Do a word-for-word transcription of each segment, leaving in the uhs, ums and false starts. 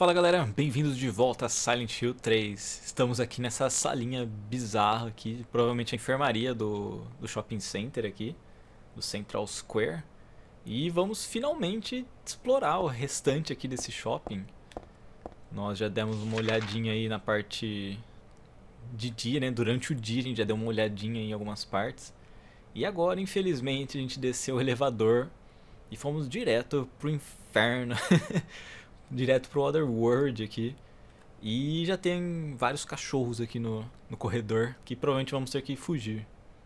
Fala galera, bem-vindos de volta a Silent Hill três. Estamos aqui nessa salinha bizarra aqui, provavelmente a enfermaria do, do shopping center aqui, do Central Square. E vamos finalmente explorar o restante aqui desse shopping. Nós já demos uma olhadinha aí na parte de dia, né? Durante o dia a gente já deu uma olhadinha em algumas partes. E agora, infelizmente, a gente desceu o elevador e fomos direto pro inferno. Direto pro Otherworld aqui. E já tem vários cachorros aqui no, no corredor, que provavelmente vamos ter que fugir.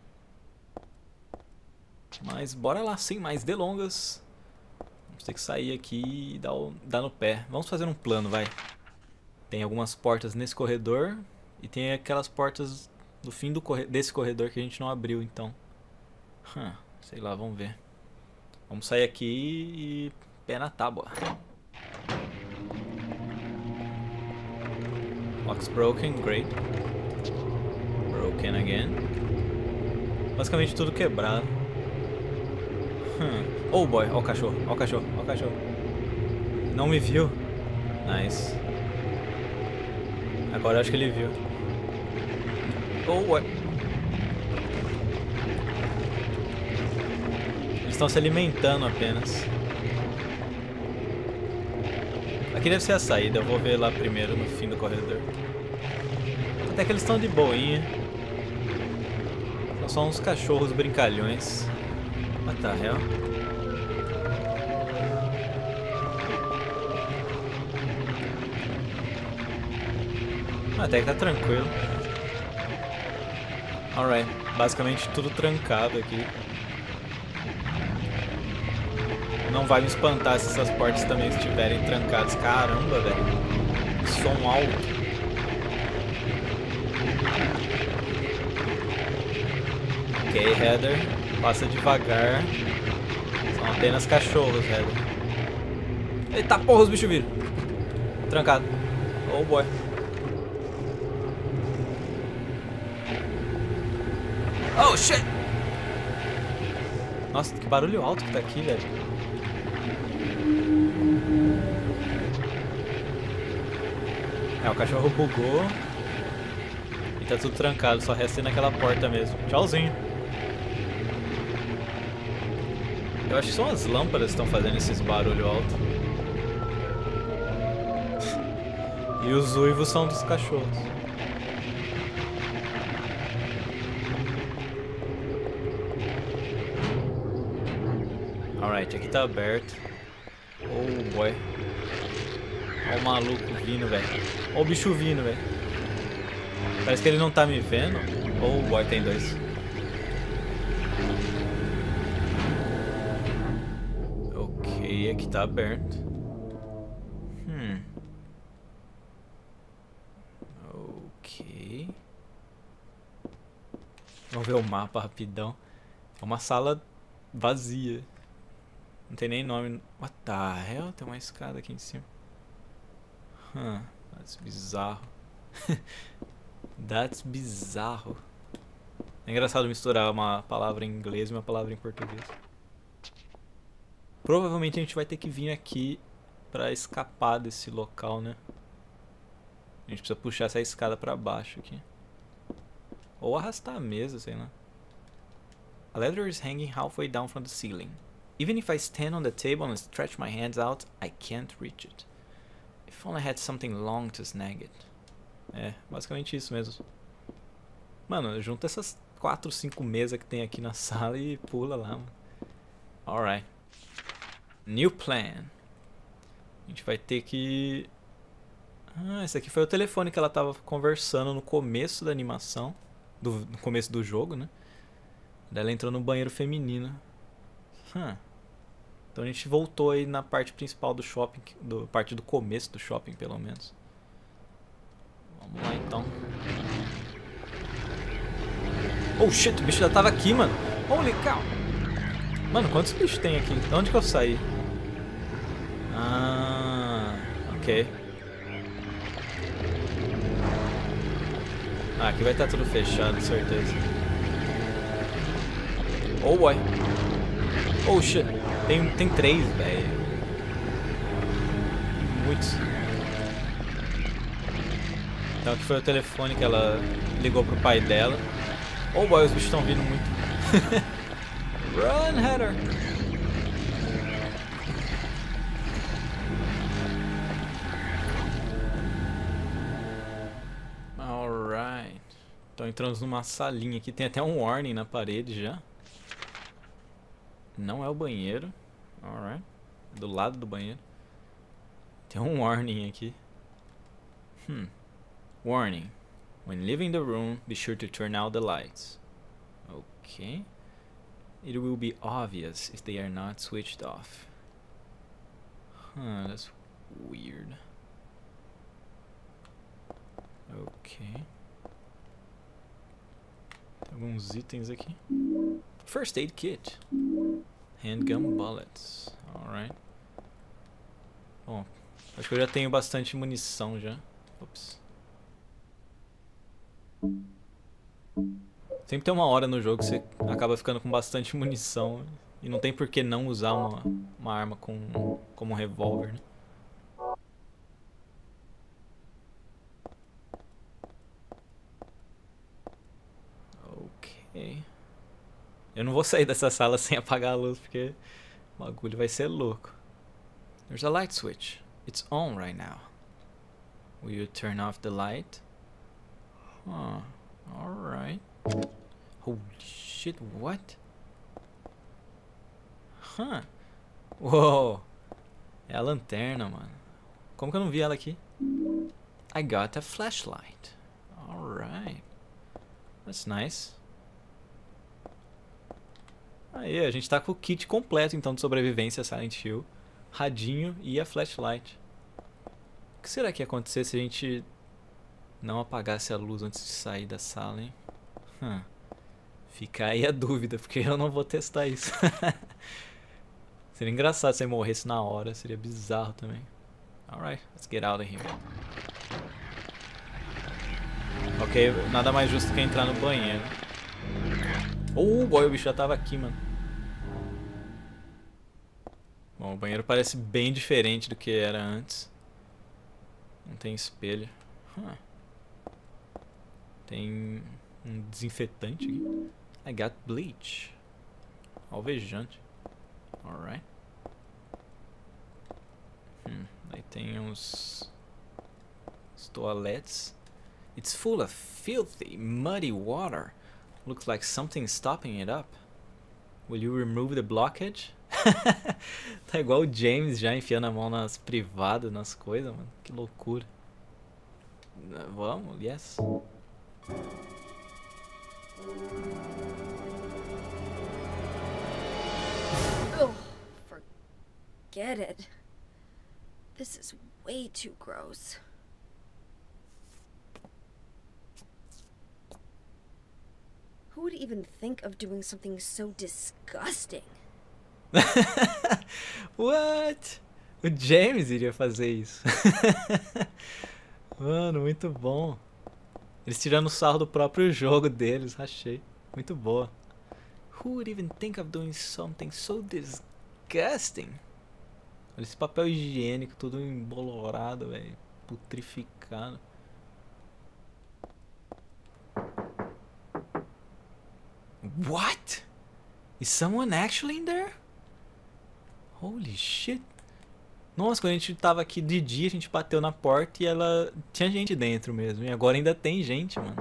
Mas bora lá, sem mais delongas. Vamos ter que sair aqui e dar, o, dar no pé. Vamos fazer um plano, vai. Tem algumas portas nesse corredor. E tem aquelas portas do fim do corre desse corredor que a gente não abriu, então. Hum, sei lá, vamos ver. Vamos sair aqui e pé na tábua. Lock's broken, great. Broken again. Basicamente tudo quebrado. Hum. Oh boy, ó o cachorro, ó o cachorro, ó o cachorro. Não me viu. Nice. Agora eu acho que ele viu. Oh boy. Eles estão se alimentando apenas. Aqui deve ser a saída, eu vou ver lá primeiro no fim do corredor. Até que eles estão de boinha. São só uns cachorros brincalhões. What the hell? Até que tá tranquilo. Alright, basicamente tudo trancado aqui. Não vai me espantar se essas portas também estiverem trancadas. Caramba, velho. Que som alto. Ok, Heather. Passa devagar. São apenas cachorros, Heather. Eita porra, os bichos viram. Trancado. Oh boy. Oh shit! Nossa, que barulho alto que tá aqui, velho. É, o cachorro bugou. E tá tudo trancado, só resta ir naquela porta mesmo. Tchauzinho. Eu acho que são as lâmpadas que estão fazendo esses barulhos altos. E os uivos são dos cachorros. Alright, aqui tá aberto. Oh boy. Olha o maluco vindo, velho. Olha o bicho vindo, velho. Parece que ele não tá me vendo. Oh boy, tem dois. Ok, aqui tá aberto. Hum. Ok. Vamos ver o mapa rapidão. É uma sala vazia. Não tem nem nome. What the hell? Tem uma escada aqui em cima. Huh, that's bizarro. That's bizarro. É engraçado misturar uma palavra em inglês e uma palavra em português. Provavelmente a gente vai ter que vir aqui pra escapar desse local, né? A gente precisa puxar essa escada pra baixo aqui. Ou arrastar a mesa, sei lá. A ladder is hanging halfway down from the ceiling. Even if I stand on the table and stretch my hands out, I can't reach it. If only I had something long to snag it. É, basicamente isso mesmo. Mano, junta essas quatro, cinco mesas que tem aqui na sala e pula lá, mano. Alright. New plan. A gente vai ter que... Ah, esse aqui foi o telefone que ela tava conversando no começo da animação. Do, no começo do jogo, né? Daí ela entrou no banheiro feminino. Hum. Então a gente voltou aí na parte principal do shopping, do parte do começo do shopping, pelo menos. Vamos lá então. Oh shit, o bicho já tava aqui, mano. Holy cow. Mano, quantos bichos tem aqui? De onde que eu saí? Ah, ok. Ah, aqui vai estar tudo fechado, certeza. Oh boy. Oh shit. Tem, tem três, velho. Muitos. Então aqui foi o telefone que ela ligou pro pai dela. Oh boy, os bichos estão vindo muito. Run, Heather! Alright. Então entramos numa salinha aqui. Tem até um warning na parede já. Não é o banheiro. Alright. Do lado do banheiro. Tem um warning aqui. Hmm. Warning. When leaving the room, be sure to turn out the lights. Okay. It will be obvious if they are not switched off. Huh, that's weird. Ok. Tem alguns itens aqui. First aid kit. Handgun bullets. Alright. Bom, acho que eu já tenho bastante munição já. Ops. Sempre tem uma hora no jogo que você acaba ficando com bastante munição. E não tem por que não usar uma, uma arma com, como um revólver, né? Ok. Eu não vou sair dessa sala sem apagar a luz, porque o bagulho vai ser louco. There's a light switch. It's on right now. Will you turn off the light? Huh. Alright. Holy shit, what? Huh. Uou. É a lanterna, mano. Como que eu não vi ela aqui? I got a flashlight. Alright. That's nice. Aí, a gente tá com o kit completo então de sobrevivência Silent Hill. Radinho e a flashlight. O que será que ia acontecer se a gente não apagasse a luz antes de sair da sala, hein? Hum. Fica aí a dúvida, porque eu não vou testar isso. Seria engraçado se eu morresse na hora, seria bizarro também. Alright, let's get out of here. Ok, nada mais justo que entrar no banheiro. Oh boy, o bicho já tava aqui, mano. Bom, o banheiro parece bem diferente do que era antes. Não tem espelho. Huh. Tem um desinfetante aqui. I got bleach. Alvejante. Alright. Hum, aí tem uns, uns toaletes. It's full of filthy, muddy water. Looks like something's stopping it up. Will you remove the blockage? Tá igual o James já enfiando a mão nas privadas, nas coisas, mano. Que loucura. Vamos, yes. Oh, forget it. This is way too gross. Who would even think of doing something so disgusting? What? O James iria fazer isso. Mano, muito bom. Eles tirando sarro do próprio jogo deles, achei. Muito boa. Who would even think of doing something so disgusting? Olha esse papel higiênico, tudo embolorado, velho. Putrificado. What? Is someone actually in there? Holy shit. Nossa, quando a gente tava aqui de dia, a gente bateu na porta e ela... tinha gente dentro mesmo. E agora ainda tem gente, mano.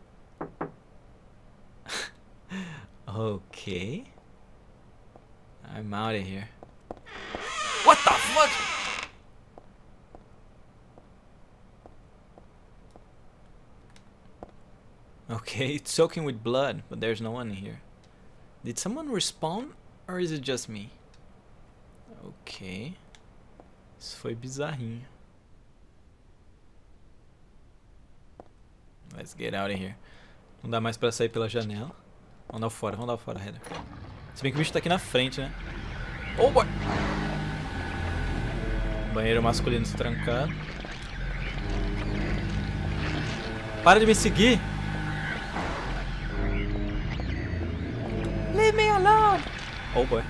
Ok. I'm out of here. What the fuck? Okay, it's soaking with blood, but there's no one here. Did someone respawn, or is it just me? Ok. Isso foi bizarrinho. Let's get out of here. Não dá mais pra sair pela janela. Vamos dar fora, vamos dar fora, Heather. Se bem que o bicho tá aqui na frente, né? Oh boy! Banheiro masculino se trancado. Para de me seguir! Leave me alone! Oh boy.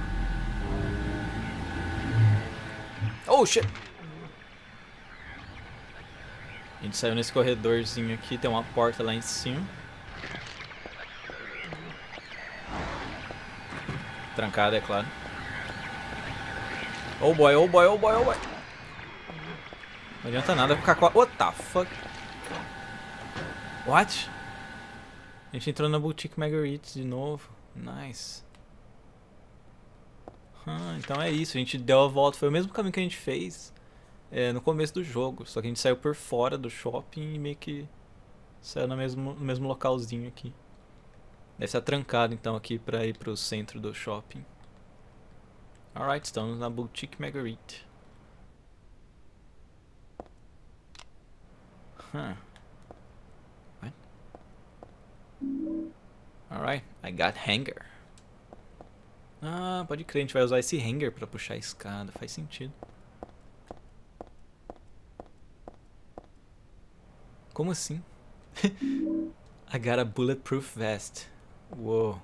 Oh shit! A gente saiu nesse corredorzinho aqui, tem uma porta lá em cima. Trancada, é claro. Oh boy, oh boy, oh boy, oh boy. Não adianta nada ficar com a... What the fuck? What? A gente entrou na Boutique Marguerite de novo. Nice. Ah, então é isso, a gente deu a volta. Foi o mesmo caminho que a gente fez é, no começo do jogo. Só que a gente saiu por fora do shopping e meio que saiu no mesmo, no mesmo localzinho aqui. Deve estar trancado então aqui pra ir pro centro do shopping. Alright, estamos na Boutique Marguerite. Huh. What? Alright, I got hanger. Ah, pode crer, a gente vai usar esse hanger pra puxar a escada, faz sentido. Como assim? I got a bulletproof vest. Uou.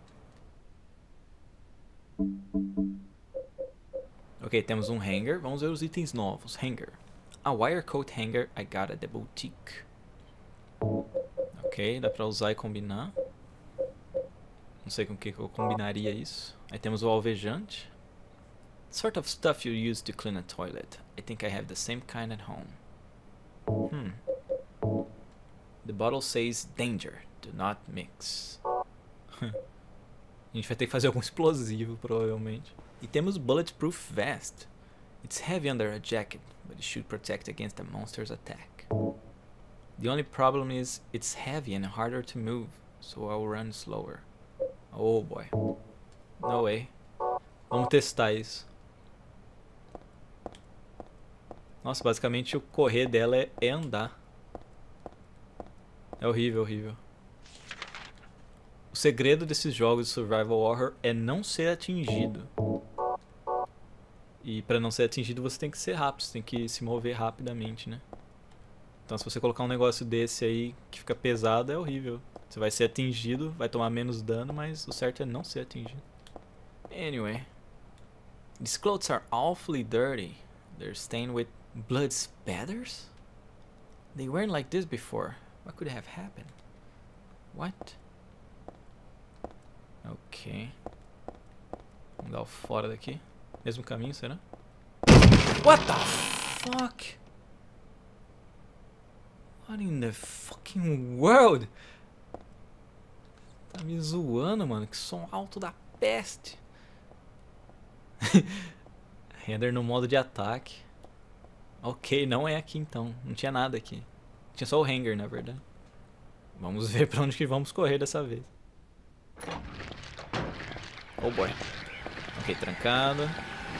Ok, temos um hanger. Vamos ver os itens novos. Hanger. A wire coat hanger I got at the boutique. Ok, dá pra usar e combinar. Não sei com o que eu combinaria isso. Aí temos o alvejante. Sort of stuff you use to clean a toilet. I think I have the same kind at home. Hmm. The bottle says danger. Do not mix. A gente vai ter que fazer algum explosivo, provavelmente. E temos bulletproof vest. It's heavy under a jacket, but it should protect against a monster's attack. The only problem is it's heavy and harder to move, so I'll run slower. Oh boy. No way. Vamos testar isso. Nossa, basicamente o correr dela é, é andar. É horrível, horrível. O segredo desses jogos de survival horror é não ser atingido. E pra não ser atingido você tem que ser rápido, você tem que se mover rapidamente, né? Então se você colocar um negócio desse aí que fica pesado é horrível. Você vai ser atingido, vai tomar menos dano, mas o certo é não ser atingido. Anyway. These clothes are awfully dirty. They're stained with blood spatters? They weren't like this before. What could have happened? What? Ok. Vamos dar o fora daqui. Mesmo caminho, será? What the fuck? What in the fucking world? Tá me zoando, mano. Que som alto da peste. Render no modo de ataque. Ok, não é aqui então. Não tinha nada aqui. Tinha só o hanger, na verdade. Vamos ver pra onde que vamos correr dessa vez. Oh boy. Ok, trancado.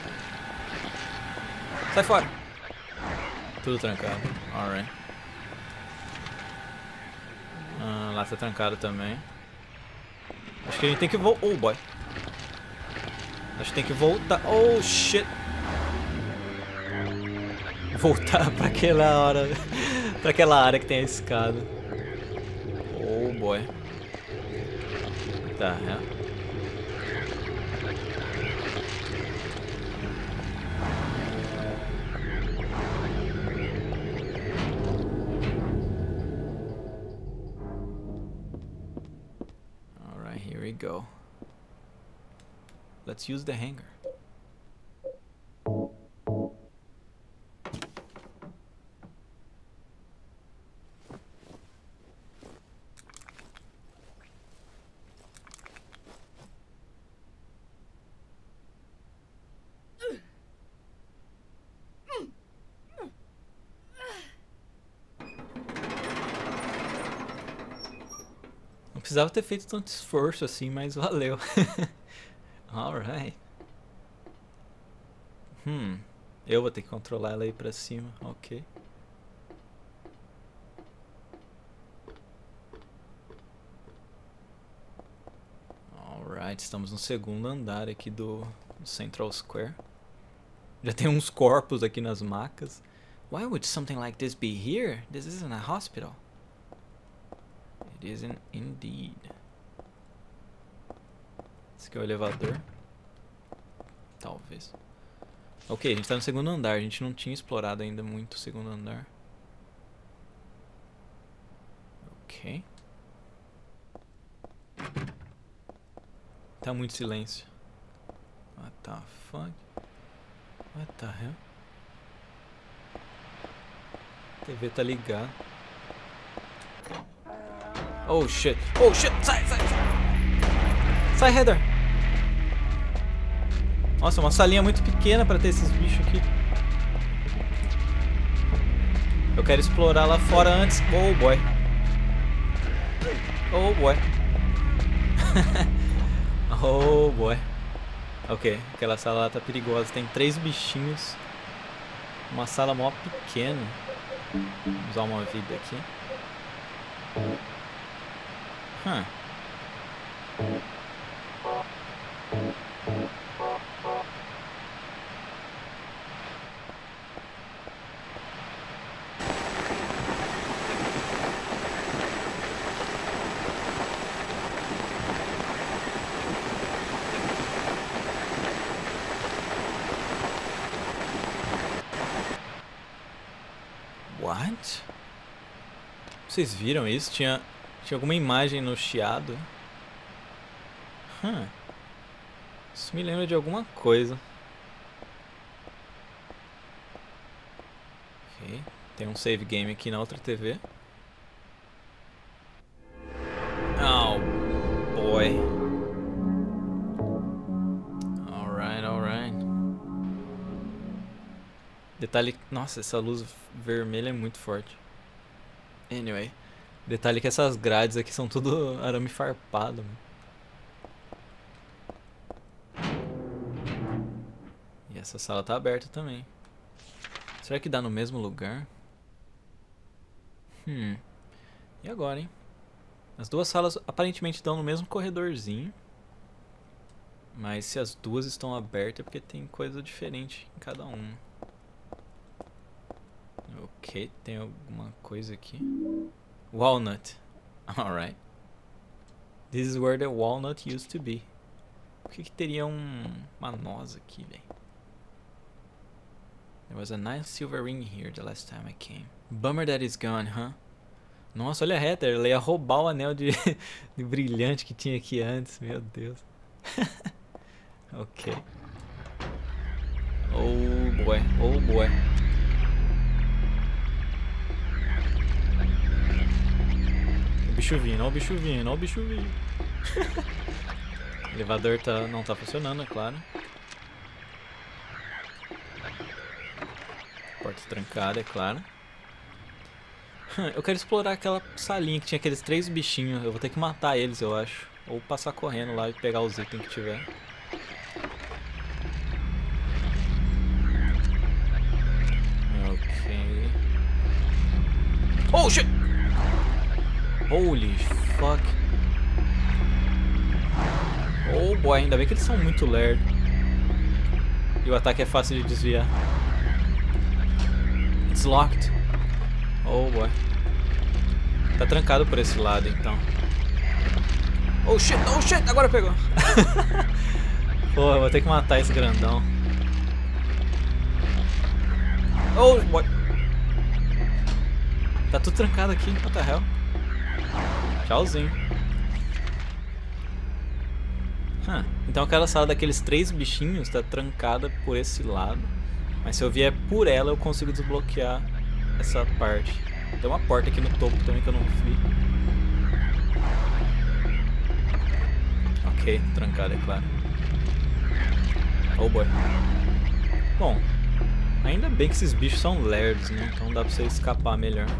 Sai fora. Tudo trancado. Alright. Ah, lá tá trancado também. Acho que a gente tem que voltar. Oh boy. Acho que tem que voltar. Oh shit. Voltar pra aquela hora. Pra aquela área que tem a escada. Oh boy. Tá, é. Alright, here we go. Let's use the hanger. Não precisava ter feito tanto esforço assim, mas valeu. Alright. Hum. Eu vou ter que controlar ela aí pra cima. Ok. Alright, estamos no segundo andar aqui do Central Square. Já tem uns corpos aqui nas macas. Why would something like this be here? This isn't a hospital. It isn't indeed. Esse aqui é o elevador. Talvez. Ok, a gente tá no segundo andar. A gente não tinha explorado ainda muito o segundo andar. Ok. Tá muito silêncio. What the fuck? What the hell? A T V tá ligada. Oh shit! Oh shit! Sai, sai, sai! Sai, Heather! Nossa, uma salinha muito pequena pra ter esses bichos aqui. Eu quero explorar lá fora antes. Oh boy! Oh boy! Oh boy! Ok, aquela sala lá tá perigosa. Tem três bichinhos. Uma sala mó pequena. Vamos usar uma vida aqui. Huh. What? Vocês viram isso? Tinha, tinha alguma imagem no chiado? Huh. Isso me lembra de alguma coisa. Ok. Tem um save game aqui na outra T V. Oh boy. Alright, alright. Detalhe... Nossa, essa luz vermelha é muito forte. Anyway. Detalhe que essas grades aqui são tudo arame farpado, mano. E essa sala tá aberta também. Será que dá no mesmo lugar? Hum. E agora, hein? As duas salas aparentemente dão no mesmo corredorzinho. Mas se as duas estão abertas é porque tem coisa diferente em cada uma. Ok, tem alguma coisa aqui. Walnut. Alright. This is where the walnut used to be. Por que que teria um, uma noz aqui, velho? There was a nice silver ring here the last time I came. Bummer that it's gone, huh? Nossa, olha a Heather, ela ia roubar o anel de, de brilhante que tinha aqui antes. Meu Deus. Ok. Oh boy, oh boy. O bicho vindo, ó o bicho vindo, ó o bicho vindo. O elevador tá, não tá funcionando, é claro. Porta trancada, é claro. Eu quero explorar aquela salinha que tinha aqueles três bichinhos. Eu vou ter que matar eles, eu acho. Ou passar correndo lá e pegar os itens que tiver. Ok. Oh shit! Holy fuck. Oh boy, ainda bem que eles são muito lerdos. E o ataque é fácil de desviar. It's locked. Oh boy. Tá trancado por esse lado então. Oh shit, oh shit, agora pegou. Porra, vou ter que matar esse grandão. Oh boy. Tá tudo trancado aqui, what the hell. Tchauzinho. Huh. Então aquela sala daqueles três bichinhos tá trancada por esse lado. Mas se eu vier por ela eu consigo desbloquear essa parte. Tem uma porta aqui no topo também que eu não vi. Ok, trancada, é claro. Oh boy. Bom, ainda bem que esses bichos são lerdos, né? Então dá pra você escapar melhor.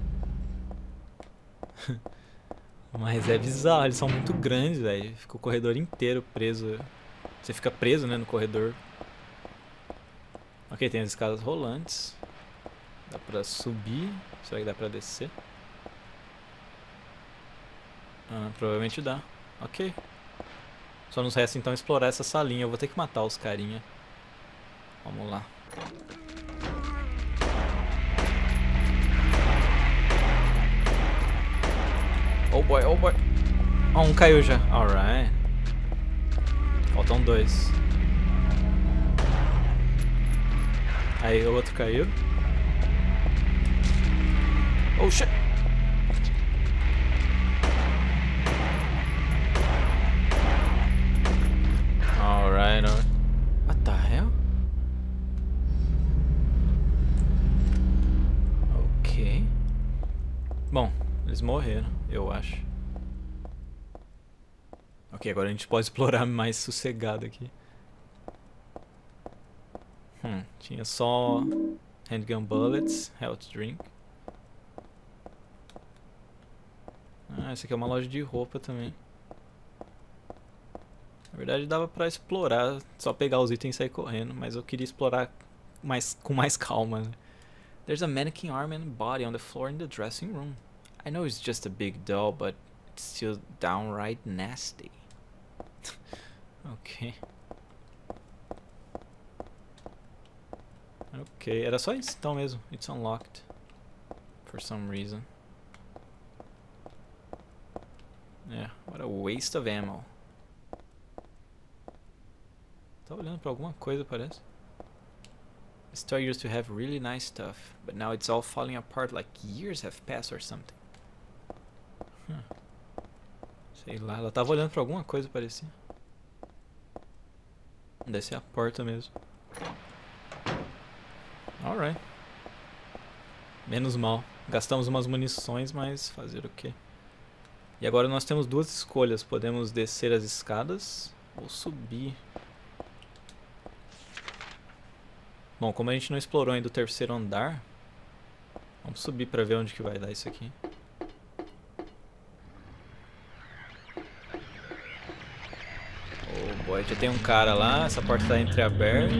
Mas é bizarro, eles são muito grandes, velho. Fica o corredor inteiro preso. Você fica preso, né, no corredor. Ok, tem as escadas rolantes. Dá pra subir. Será que dá pra descer? Ah, provavelmente dá. Ok. Só nos resta então explorar essa salinha. Eu vou ter que matar os carinha. Vamos lá. Oh boy, oh boy. Oh, um caiu já. Alright. Faltam dois. Aí o outro caiu. Oh shit. I know. What the hell? Ok. Bom, eles morreram, eu acho. Ok, agora a gente pode explorar mais sossegado aqui. Hum, tinha só handgun bullets, health drink. Ah, essa aqui é uma loja de roupa também. Na verdade dava pra explorar, só pegar os itens e sair correndo, mas eu queria explorar mais, com mais calma, né? There's a mannequin arm and body on the floor in the dressing room. I know it's just a big doll, but it's still downright nasty. Ok. Ok, era só isso então mesmo. It's unlocked. For some reason. Yeah, what a waste of ammo. Tá olhando pra alguma coisa, parece. The store used to have really nice stuff, but now it's all falling apart like years have passed or something. Huh. Sei lá, ela tava olhando pra alguma coisa, parecia. Deve ser a porta mesmo. Alright. Menos mal. Gastamos umas munições, mas fazer o quê? E agora nós temos duas escolhas. Podemos descer as escadas ou subir. Bom, como a gente não explorou ainda o terceiro andar, vamos subir pra ver onde que vai dar isso aqui. Oh boy, já tem um cara lá, essa porta tá entreaberta.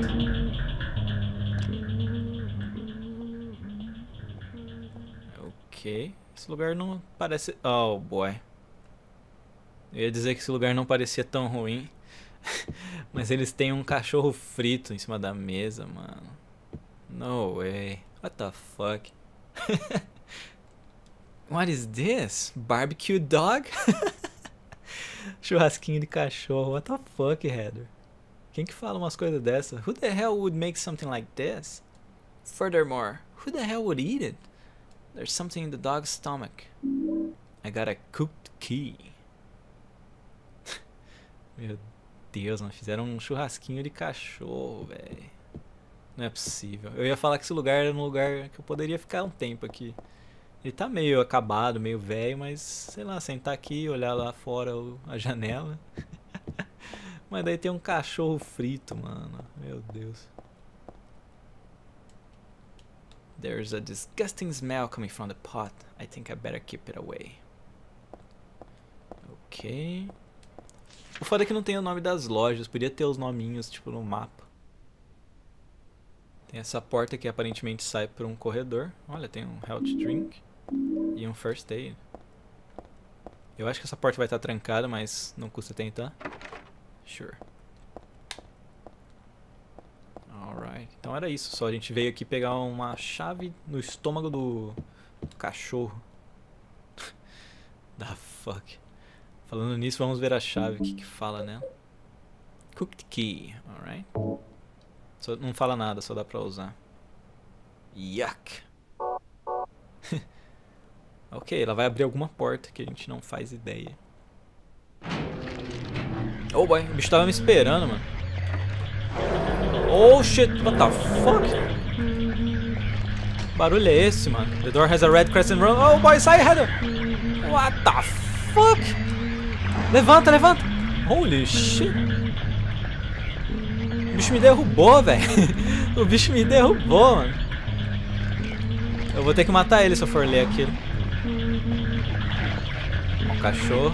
Ok, esse lugar não parece... Oh boy. Eu ia dizer que esse lugar não parecia tão ruim. Mas eles têm um cachorro frito em cima da mesa, mano. No way. What the fuck? What is this? Barbecue dog? Churrasquinho de cachorro. What the fuck, Heather? Quem que fala umas coisas dessa? Who the hell would make something like this? Furthermore, who the hell would eat it? There's something in the dog's stomach. I got a cooked key. Meu Deus, mano. Fizeram um churrasquinho de cachorro, velho. Não é possível. Eu ia falar que esse lugar era um lugar que eu poderia ficar um tempo aqui. Ele tá meio acabado, meio velho, mas sei lá, sentar aqui, olhar lá fora a janela. Mas daí tem um cachorro frito, mano. Meu Deus. There's a disgusting smell coming from the pot. I think I better keep it away. Ok. O foda é que não tem o nome das lojas. Podia ter os nominhos, tipo, no mapa. Tem essa porta que aparentemente sai por um corredor. Olha, tem um health drink e um first aid. Eu acho que essa porta vai estar trancada, mas não custa tentar. Sure. Alright. Então era isso só. A gente veio aqui pegar uma chave no estômago do, do cachorro. Da fuck. Falando nisso, vamos ver a chave. O que que fala, né? Cooked key. Alright. Só não fala nada, só dá pra usar. Yuck. Ok, ela vai abrir alguma porta que a gente não faz ideia. Oh boy, o bicho tava me esperando, mano. Oh shit, what the fuck? Que barulho é esse, mano? The door has a red crescent run. Oh boy, sai, Heather! What the fuck? Levanta, levanta! Holy shit! O bicho me derrubou, velho. O bicho me derrubou, mano. Eu vou ter que matar ele se eu for ler aquilo. O cachorro.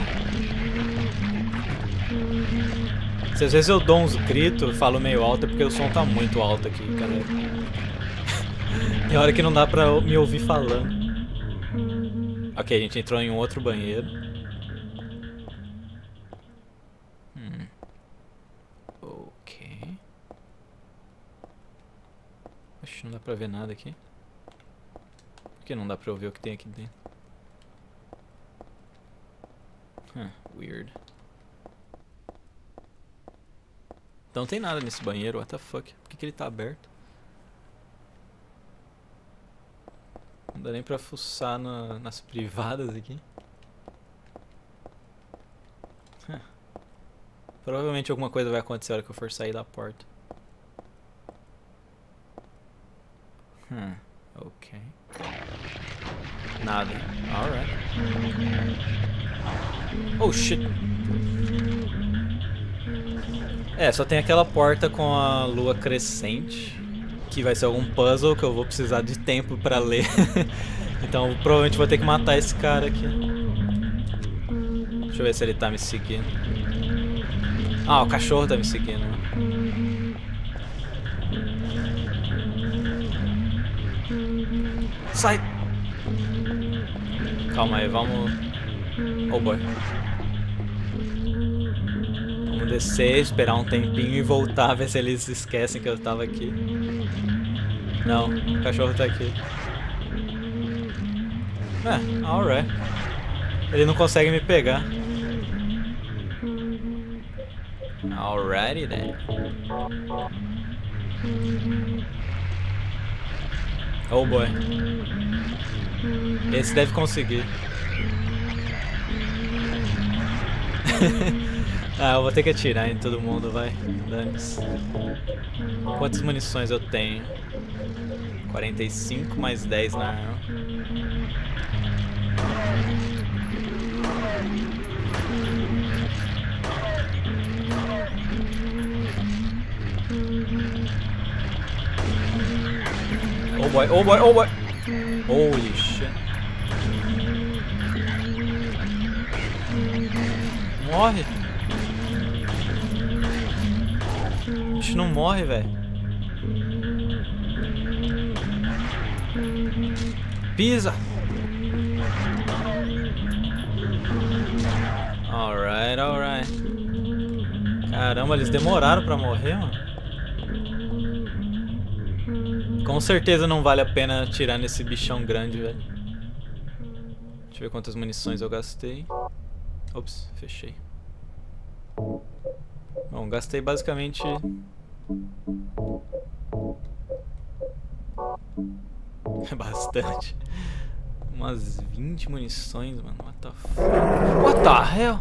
Se às vezes eu dou uns gritos, falo meio alto, é porque o som tá muito alto aqui, galera. Tem hora que não dá pra me ouvir falando. Ok, a gente entrou em um outro banheiro. Hum. Ok. Oxe, não dá pra ver nada aqui. Por que não dá pra ouvir o que tem aqui dentro? Huh, weird. Então não tem nada nesse banheiro, what the fuck? Por que que ele tá aberto? Não dá nem pra fuçar na, nas privadas aqui. Huh. Provavelmente alguma coisa vai acontecer na hora que eu for sair da porta. Hum, ok. Nada. Alright. Oh shit. É, só tem aquela porta com a lua crescente, que vai ser algum puzzle que eu vou precisar de tempo pra ler. Então provavelmente vou ter que matar esse cara aqui. Deixa eu ver se ele tá me seguindo. Ah, o cachorro tá me seguindo. Sai! Calma aí, vamos... Oh boy. Vamos descer, esperar um tempinho e voltar, ver se eles esquecem que eu tava aqui. Não, o cachorro tá aqui. É, alright. Ele não consegue me pegar. Alrighty then. Oh boy. Esse deve conseguir. Ah, eu vou ter que atirar em todo mundo, vai. Dane-se. Quantas munições eu tenho? quarenta e cinco mais dez na arma. Oh boy, oh boy, oh boy! Holy shit. Morre! O bicho não morre, velho. Pisa! Alright, alright. Caramba, eles demoraram pra morrer, mano. Com certeza não vale a pena atirar nesse bichão grande, velho. Deixa eu ver quantas munições eu gastei. Ops, fechei. Bom, gastei basicamente... É bastante. Umas vinte munições, mano. What the fuck? What the hell?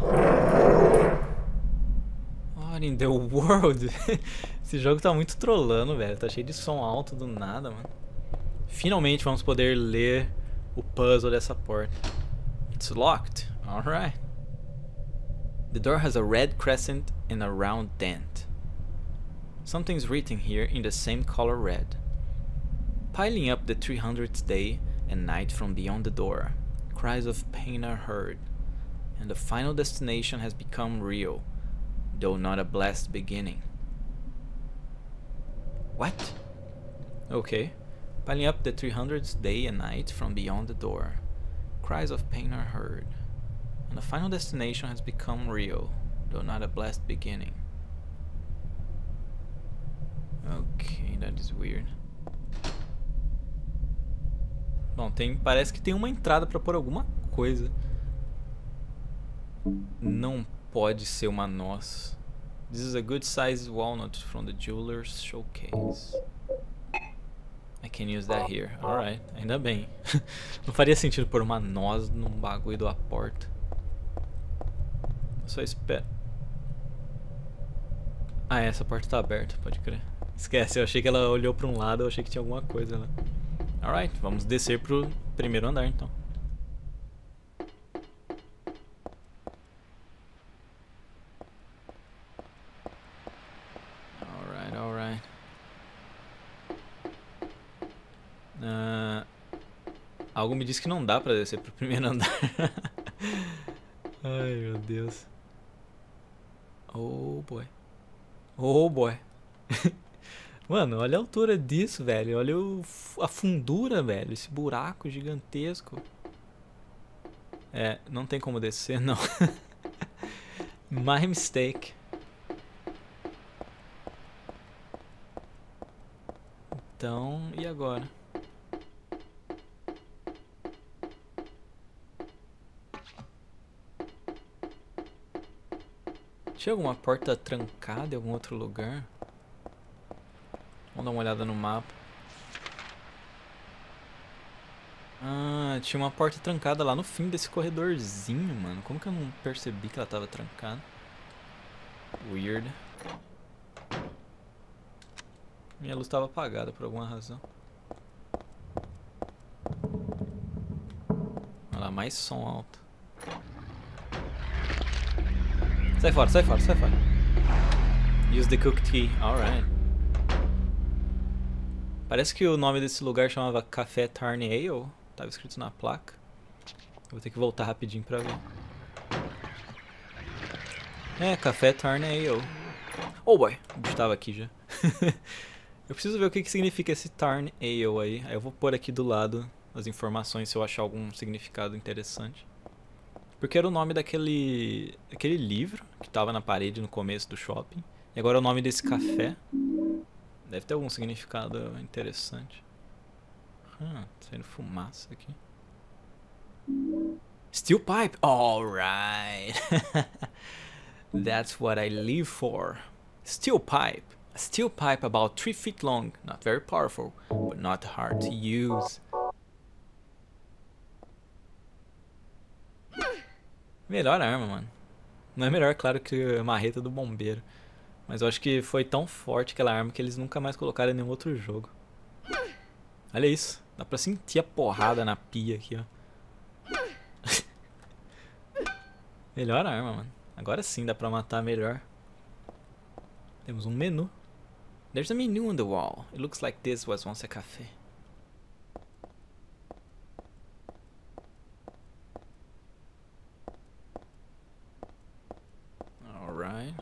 What in the world? Esse jogo tá muito trollando, velho. Tá cheio de som alto do nada, mano. Finalmente vamos poder ler o puzzle dessa porta. It's locked. Alright. The door has a red crescent and a round dent. Something's written here in the same color red. Piling up the three hundredth day and night from beyond the door, cries of pain are heard, and the final destination has become real, though not a blessed beginning. What? Okay. Piling up the three hundredth day and night from beyond the door, cries of pain are heard, and the final destination has become real, though not a blessed beginning. Okay, that is weird. Bom, tem, parece que tem uma entrada pra pôr alguma coisa. Não pode ser uma noz. This is a good sized walnut from the jeweler's showcase. I can use that here. Alright, ainda bem. Não faria sentido pôr uma noz num bagulho da porta. Só espero. Ah, essa porta tá aberta, pode crer. Esquece, eu achei que ela olhou pra um lado, eu achei que tinha alguma coisa lá. Alright, vamos descer pro primeiro andar então. Alright, alright. Uh, algo me diz que não dá pra descer pro primeiro andar. Ai, meu Deus. Oh boy. Oh boy. Mano, olha a altura disso, velho. Olha o, a fundura, velho. Esse buraco gigantesco. É, não tem como descer, não. My mistake. Então, e agora? Tinha alguma porta trancada em algum outro lugar? Vamos dar uma olhada no mapa. Ah, tinha uma porta trancada lá no fim desse corredorzinho, mano. Como que eu não percebi que ela tava trancada? Weird. Minha luz estava apagada por alguma razão. Olha lá, mais som alto. Sai fora, sai fora, sai fora. Use the cooked key. Alright. Parece que o nome desse lugar chamava Café Tarn Ale. Tava escrito na placa. Eu vou ter que voltar rapidinho pra ver. É, Café Tarn Ale. Oh boy, o bicho tava aqui já. Eu preciso ver o que, que significa esse Tarn Ale aí. Aí eu vou pôr aqui do lado as informações se eu achar algum significado interessante. Porque era o nome daquele, daquele livro que tava na parede no começo do shopping. E agora é o nome desse café. Deve ter algum significado interessante. Hum, tá saindo fumaça aqui. Steel pipe! Alright! That's what I live for. Steel pipe. A steel pipe about three feet long. Not very powerful, but not hard to use. Melhor arma, mano. Não é melhor, claro, que a marreta do bombeiro. Mas eu acho que foi tão forte aquela arma que eles nunca mais colocaram em nenhum outro jogo. Olha isso. Dá pra sentir a porrada na pia aqui, ó. Melhor arma, mano. Agora sim dá pra matar melhor. Temos um menu. There's a menu on the wall. It looks like this was once a café. Alright.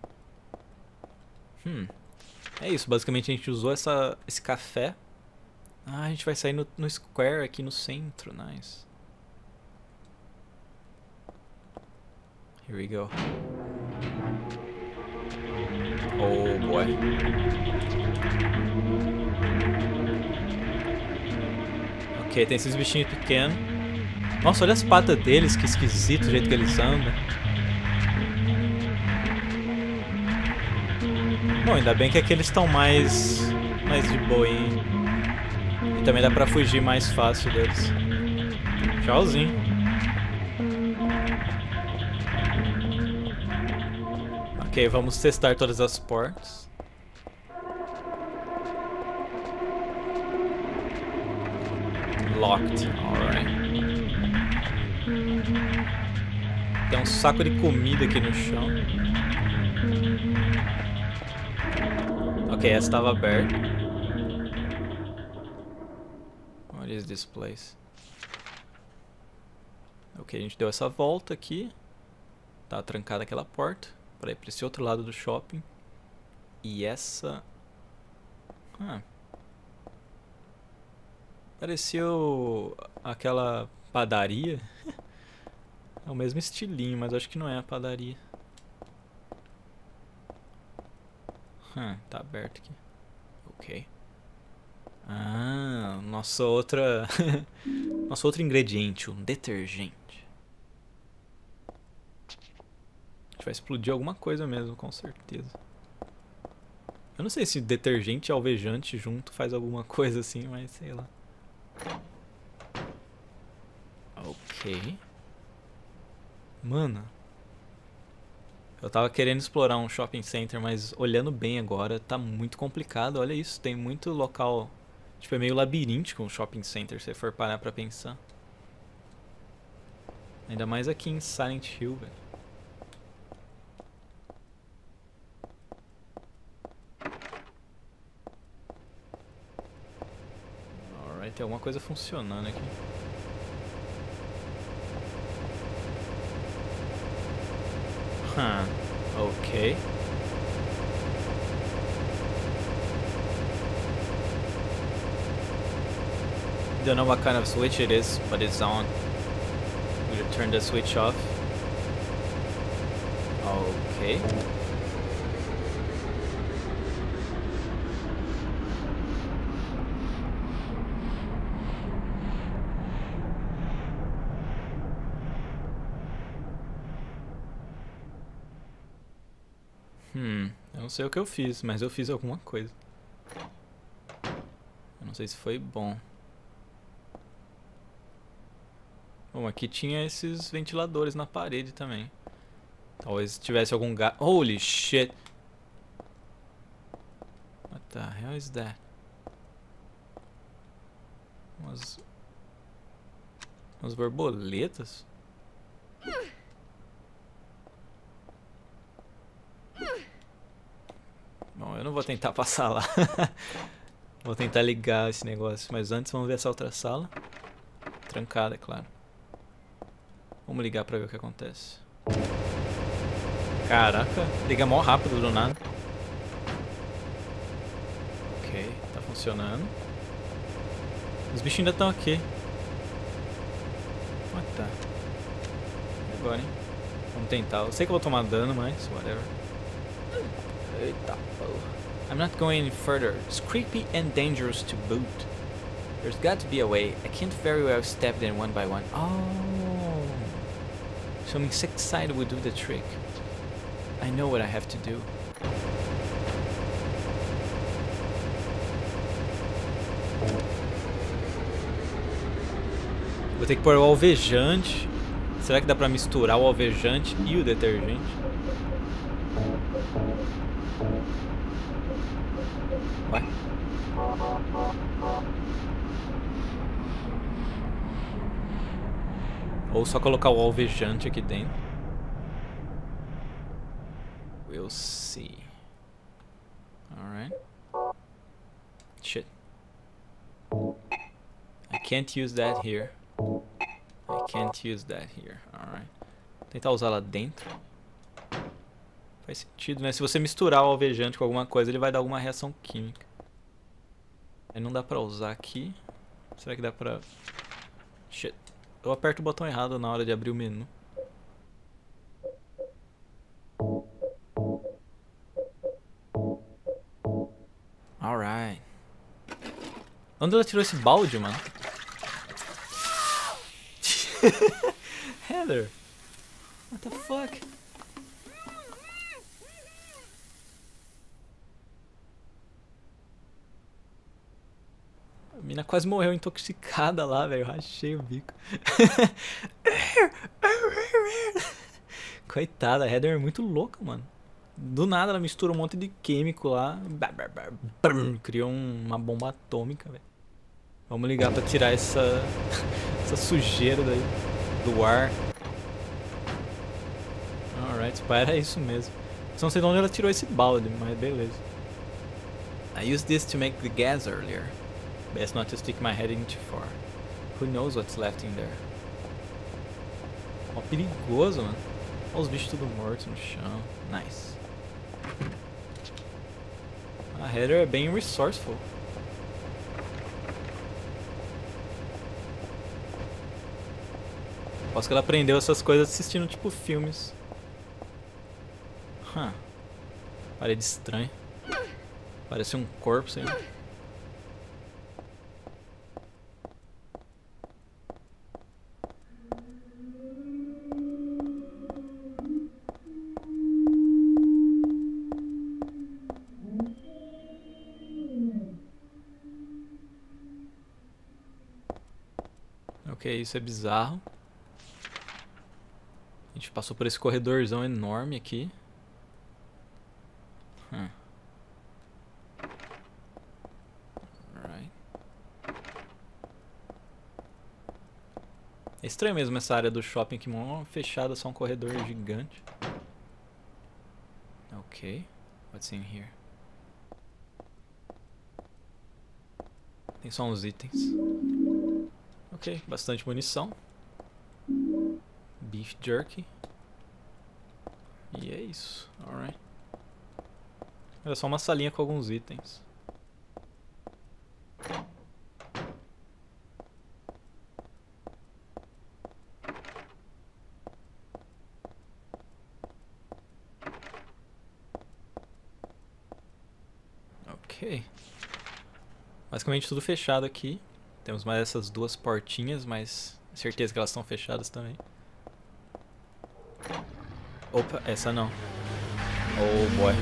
Hum. É isso, basicamente a gente usou essa, esse café. Ah, a gente vai sair no, no square aqui no centro, nice. Here we go. Oh boy. Ok, tem esses bichinhos pequenos. Nossa, olha as patas deles, que esquisito o jeito que eles andam. Bom, ainda bem que aqueles estão mais, mais de boinha. E também dá pra fugir mais fácil deles. Tchauzinho. Ok, vamos testar todas as portas. Locked, alright. Tem um saco de comida aqui no chão. Ok, essa estava aberta. What is this place? Ok, a gente deu essa volta aqui. Tá trancada aquela porta. Para ir para esse outro lado do shopping. E essa... Ah. Pareceu aquela padaria. É o mesmo estilinho, mas acho que não é a padaria. Hum, tá aberto aqui. Ok. Ah, nossa outra... nosso outro ingrediente, um detergente. A gente vai explodir alguma coisa mesmo, com certeza. Eu não sei se detergente e alvejante junto faz alguma coisa assim, mas sei lá. Ok. Mano. Eu tava querendo explorar um shopping center, mas olhando bem agora, tá muito complicado. Olha isso, tem muito local... Tipo, é meio labiríntico um shopping center, se você for parar pra pensar. Ainda mais aqui em Silent Hill, velho. Alright, tem alguma coisa funcionando aqui. Huh, ok. Don't know what kind of switch it is, but it's on. I'm gonna turn the switch off. Okay. Hum, eu não sei o que eu fiz, mas eu fiz alguma coisa. Eu não sei se foi bom. Bom, aqui tinha esses ventiladores na parede também. Talvez tivesse algum gato. Holy shit! What the hell is that? Umas... Umas borboletas? Bom, eu não vou tentar passar lá. Vou tentar ligar esse negócio. Mas antes vamos ver essa outra sala. Trancada, é claro. Vamos ligar pra ver o que acontece. Caraca, liga mó rápido do nada. Ok, tá funcionando. Os bichos ainda estão aqui. Ah, tá. E agora, hein? Vamos tentar. Eu sei que eu vou tomar dano, mas whatever. Eita porra. I'm not going any further. It's creepy and dangerous to boot. There's got to be a way. I can't very well step them one by one. Oh. Some insecticide would do the trick. I know what I have to do. Vou ter que pôr o alvejante. Será que dá pra misturar o alvejante e o detergente? Ué? Ou só colocar o alvejante aqui dentro. We'll see. Alright. Shit. I can't use that here. I can't use that here. Alright. Tentar usar lá dentro. Faz sentido, né? Se você misturar o alvejante com alguma coisa, ele vai dar alguma reação química. Aí não dá pra usar aqui. Será que dá pra... Shit. Eu aperto o botão errado na hora de abrir o menu. Alright. Onde ela tirou esse balde, mano? Heather. What the fuck? A mina quase morreu intoxicada lá, velho. Rachei o bico. Coitada, a Heather é muito louca, mano. Do nada ela mistura um monte de químico lá. Criou um, uma bomba atômica, velho. Vamos ligar pra tirar essa, essa sujeira daí do ar. Alright, era isso mesmo. Só não sei de onde ela tirou esse balde, mas beleza. I used this to make the gas earlier. Best not to stick my head in too far. Who knows what's left in there? Ó, perigoso, mano. Olha os bichos tudo mortos no chão. Nice. A Heather é bem resourceful. Aposto que ela aprendeu essas coisas assistindo tipo filmes. Huh. Parede estranha. Parece um corpo, sei lá. Ok, isso é bizarro. A gente passou por esse corredorzão enorme aqui. Hum. Alright. É estranho mesmo essa área do shopping aqui, mó fechada, só um corredor gigante. Ok. What's in here? Tem só uns itens. Ok, bastante munição. Beef jerky. E é isso. Alright. Era só uma salinha com alguns itens. Ok. Basicamente tudo fechado aqui. Temos mais essas duas portinhas, mas certeza que elas estão fechadas também. Opa, essa não. Oh boy.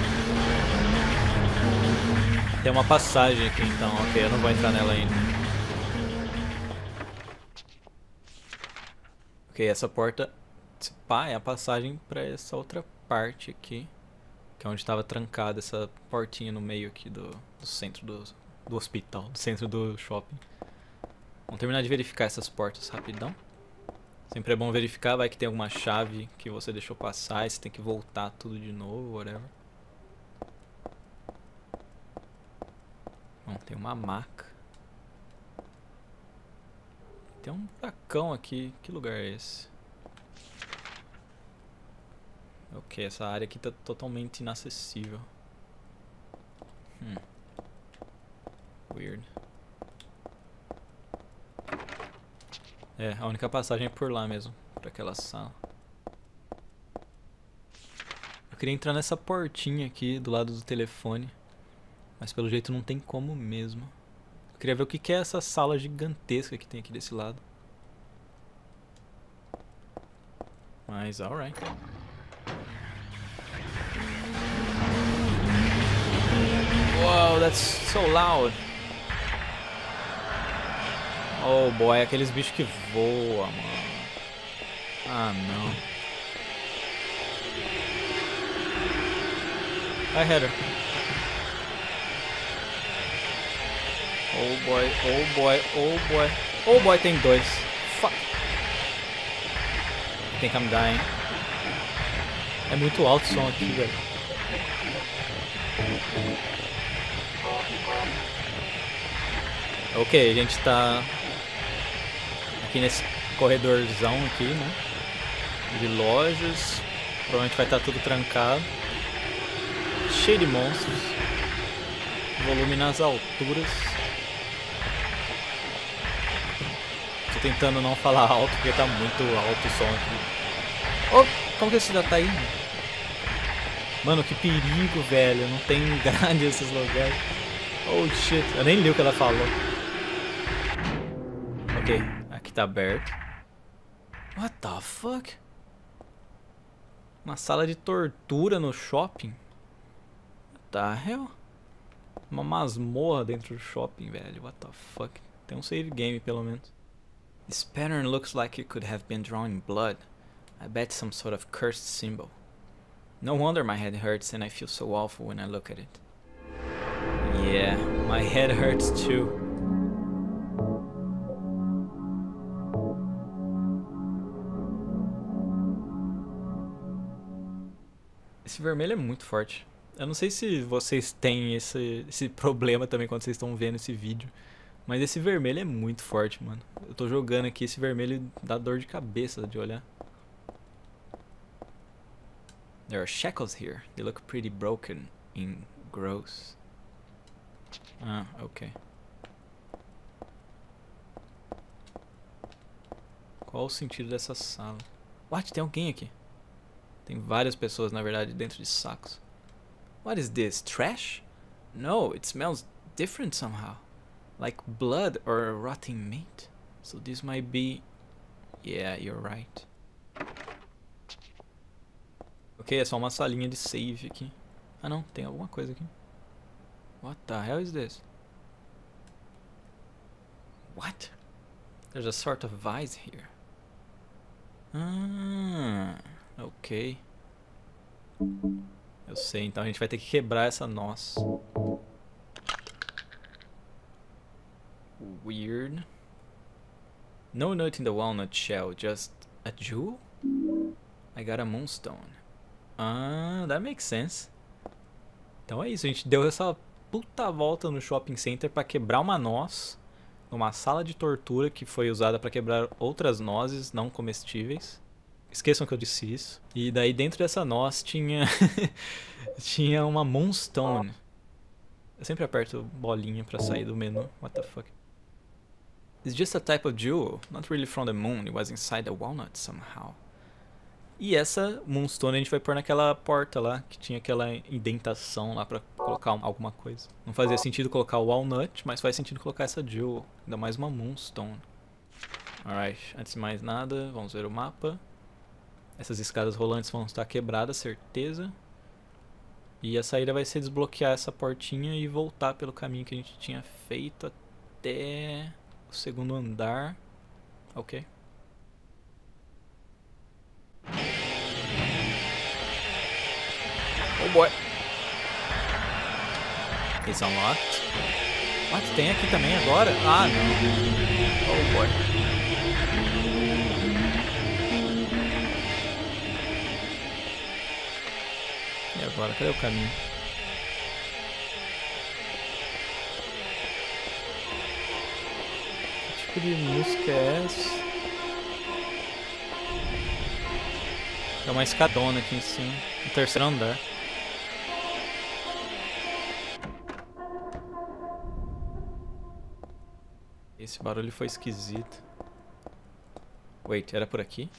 Tem uma passagem aqui então, ok, eu não vou entrar nela ainda. Ok, essa porta Esse pá é a passagem pra essa outra parte aqui. Que é onde estava trancada essa portinha no meio aqui do, do centro do, do hospital, do centro do shopping. Vamos terminar de verificar essas portas rapidão. Sempre é bom verificar, vai que tem alguma chave que você deixou passar e você tem que voltar tudo de novo, whatever. Bom, tem uma maca. Tem um buracão aqui. Que lugar é esse? Ok, essa área aqui tá totalmente inacessível. Hum. Weird. É, a única passagem é por lá mesmo, pra aquela sala. Eu queria entrar nessa portinha aqui do lado do telefone, mas pelo jeito não tem como mesmo. Eu queria ver o que que é essa sala gigantesca que tem aqui desse lado. Mas, alright. Wow, that's so loud. Oh boy, aqueles bichos que voam, mano. Ah, não. Hi, Heather. Oh boy, oh boy, oh boy. Oh boy, tem dois. Fuck. I think I'm dying. É muito alto o som aqui, velho. Ok, a gente tá aqui nesse corredorzão aqui, né? De lojas. Provavelmente vai estar tudo trancado. Cheio de monstros. Volume nas alturas. Tô tentando não falar alto porque tá muito alto o som aqui. Oh, como que esse já tá aí? Mano, que perigo, velho. Não tem grade esses lugares. Oh shit, eu nem li o que ela falou. Ok, aqui tá aberto. What the fuck? Uma sala de tortura no shopping? What the hell? Uma masmorra dentro do shopping, velho. What the fuck? Tem um save game, pelo menos. This pattern looks like it could have been drawn in blood. I bet some sort of cursed symbol. No wonder my head hurts and I feel so awful when I look at it. Yeah, my head hurts too. Esse vermelho é muito forte. Eu não sei se vocês têm esse, esse problema também quando vocês estão vendo esse vídeo. Mas esse vermelho é muito forte, mano. Eu tô jogando aqui, esse vermelho dá dor de cabeça de olhar. There are shackles here. They look pretty broken and gross. Ah, ok. Qual o sentido dessa sala? What? Tem alguém aqui. Tem várias pessoas, na verdade, dentro de sacos. What is this? Trash? No, it smells different somehow. Like blood or rotting meat. So this might be... Yeah, you're right. Ok, é só uma salinha de save aqui. Ah não, tem alguma coisa aqui. What the hell is this? What? There's a sort of vise here. Ah, ok. Eu sei, então a gente vai ter que quebrar essa noz. Weird. No note in the walnut shell, just a jewel? I got a moonstone. Ah, that makes sense. Então é isso, a gente deu essa puta volta no shopping center pra quebrar uma noz numa sala de tortura que foi usada pra quebrar outras nozes não comestíveis. Esqueçam que eu disse isso. E daí dentro dessa noz tinha tinha uma moonstone. Eu sempre aperto bolinha pra sair do menu. What the fuck? It's just a type of jewel, not really from the moon. It was inside the walnut somehow. E essa moonstone a gente vai pôr naquela porta lá, que tinha aquela indentação lá pra colocar alguma coisa. Não fazia sentido colocar o walnut, mas faz sentido colocar essa jewel. Ainda mais uma moonstone. Alright, antes de mais nada, vamos ver o mapa. Essas escadas rolantes vão estar quebradas, certeza. E a saída vai ser desbloquear essa portinha e voltar pelo caminho que a gente tinha feito até o segundo andar. Ok. Oh boy. It's unlocked. What? Tem aqui também agora? Ah, não. Oh boy. E agora? Cadê o caminho? Que tipo de música é essa? Tem uma escadona aqui em cima. No terceiro andar. Esse barulho foi esquisito. Wait, era por aqui?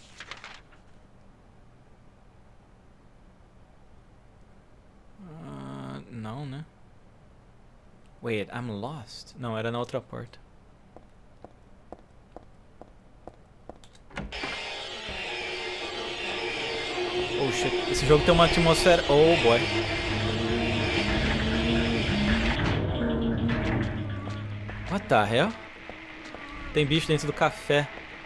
Uh, não, né? Wait, I'm lost. Não, era na outra porta. Oh shit, esse jogo tem uma atmosfera... Oh boy. What the hell? Tem bicho dentro do café.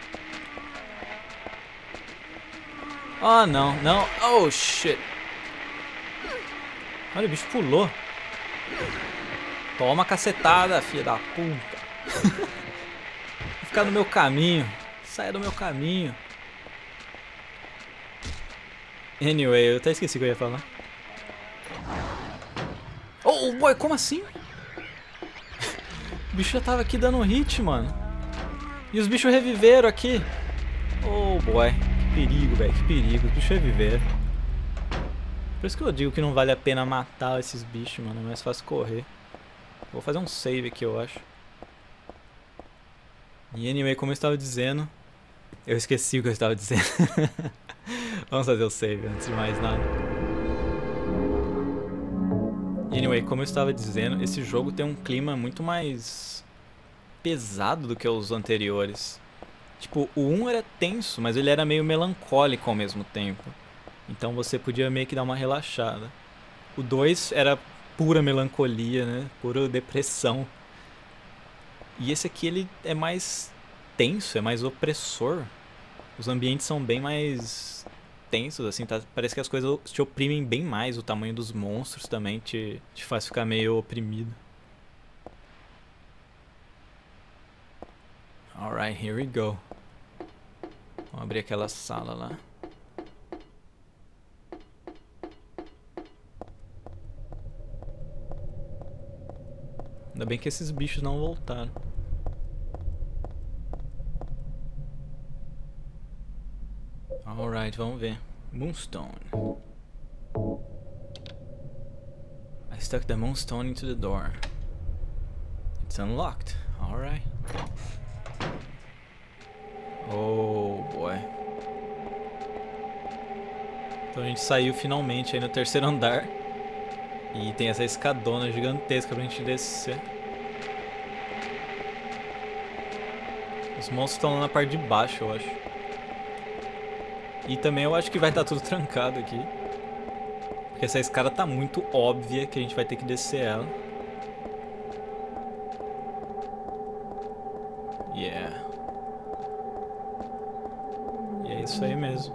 Oh não, não. Oh shit. Olha, o bicho pulou. Toma cacetada, filha da puta. Vai ficar no meu caminho. Saia do meu caminho. Anyway, eu até esqueci o que eu ia falar. Oh boy, como assim? O bicho já tava aqui dando um hit, mano. E os bichos reviveram aqui. Oh boy, que perigo, velho, que perigo. Os bichos reviveram. Por isso que eu digo que não vale a pena matar esses bichos, mano. É mais fácil correr. Vou fazer um save aqui, eu acho. E anyway, como eu estava dizendo... Eu esqueci o que eu estava dizendo. Vamos fazer o save antes de mais nada. Anyway, como eu estava dizendo, esse jogo tem um clima muito mais pesado do que os anteriores. Tipo, o um era tenso, mas ele era meio melancólico ao mesmo tempo. Então você podia meio que dar uma relaxada. O dois era pura melancolia, né? Pura depressão. E esse aqui ele é mais tenso, é mais opressor. Os ambientes são bem mais tensos, assim, tá? Parece que as coisas te oprimem bem mais. O tamanho dos monstros também te, te faz ficar meio oprimido. Alright, here we go. Vamos abrir aquela sala lá. Ainda bem que esses bichos não voltaram. Alright, vamos ver. Moonstone. I stuck the moonstone into the door. It's unlocked. Alright. Oh boy. Então a gente saiu finalmente aí no terceiro andar. E tem essa escadona gigantesca pra gente descer. Os monstros estão lá na parte de baixo, eu acho. E também eu acho que vai estar tudo trancado aqui. Porque essa escada tá muito óbvia que a gente vai ter que descer ela. Yeah. E é isso aí mesmo.